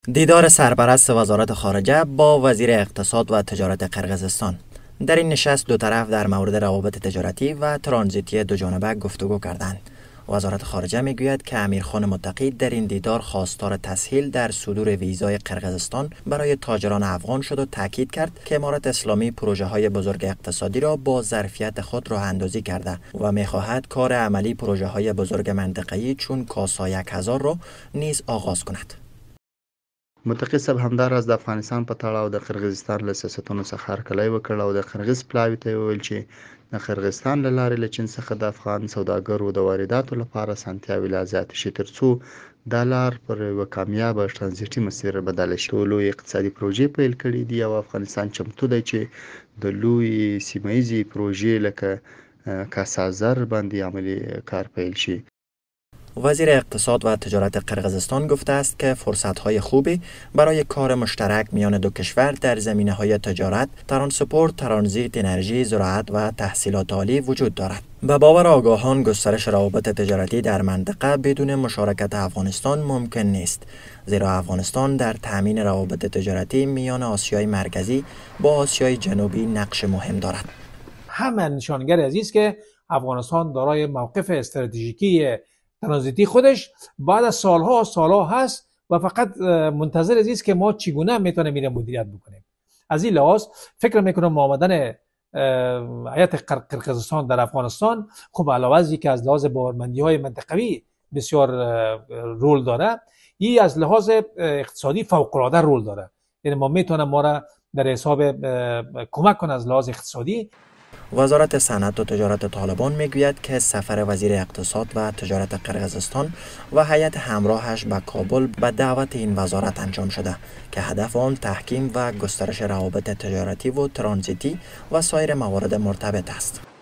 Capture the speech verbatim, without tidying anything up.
دیدار سرپرست وزارت خارجه با وزیر اقتصاد و تجارت قرقیزستان. در این نشست دو طرف در مورد روابط تجارتی و ترانزیتی دو جانبه گفتگو کردند. وزارت خارجه میگوید که امیرخان متقی در این دیدار خواستار تسهیل در صدور ویزای قرقیزستان برای تاجران افغان شد و تاکید کرد که امارت اسلامی پروژه های بزرگ اقتصادی را با ظرفیت خود راه اندازی کرده و میخواهد کار عملی پروژه های بزرگ منطقه‌ای چون کاسا یک هزار را نیز آغاز کند. متقي صاحب همداراز د افغانستان په تړاو د قرغیزستان له سیاستونو څخه هرکلی وکړ او د قرغیز پلاوي ته وویل چې د قرغیزستان له لارې له چین څخه د افغان سوداګرو د وارداتو لپاره اسانتیاوې لا زیاتې شي ترڅو دا لار پر یوه کامیابه ترانزیټي مسیر بدله شي. لوی اقتصادي پروژې پیل کړي دي او افغانستان چمتو دی چې د لوی سیمه ییزې پروژې لکه کاسازر باندې عملی کار پیل شي. وزیر اقتصاد و تجارت قرقیزستان گفته است که فرصت‌های خوبی برای کار مشترک میان دو کشور در زمینه‌های تجارت، ترانسپورت، ترانزیت انرژی، زراعت و تحصیلات عالی وجود دارد. به باور آگاهان گسترش روابط تجارتی در منطقه بدون مشارکت افغانستان ممکن نیست، زیرا افغانستان در تأمین روابط تجارتی میان آسیای مرکزی با آسیای جنوبی نقش مهم دارد. همه نشانگر از است که افغانستان دارای موقف استراتژیکی ترانزیتی خودش بعد از سالها و سالها هست و فقط منتظر است که ما چگونه میتونیم میره مدیریت بکنیم. از این لحاظ فکر میکنم آمدن هیئت قرقیزستان در افغانستان خب علاوه از اینکه از لحاظ باورمندی های منطقوی بسیار رول داره، این از لحاظ اقتصادی فوق العاده رول داره. یعنی ما میتونیم ما را در حساب کمک کنه از لحاظ اقتصادی. وزارت صنعت و تجارت طالبان میگوید که سفر وزیر اقتصاد و تجارت قرقیزستان و هیئت همراهش به کابل به دعوت این وزارت انجام شده که هدف آن تحکیم و گسترش روابط تجارتی و ترانزیتی و سایر موارد مرتبط است.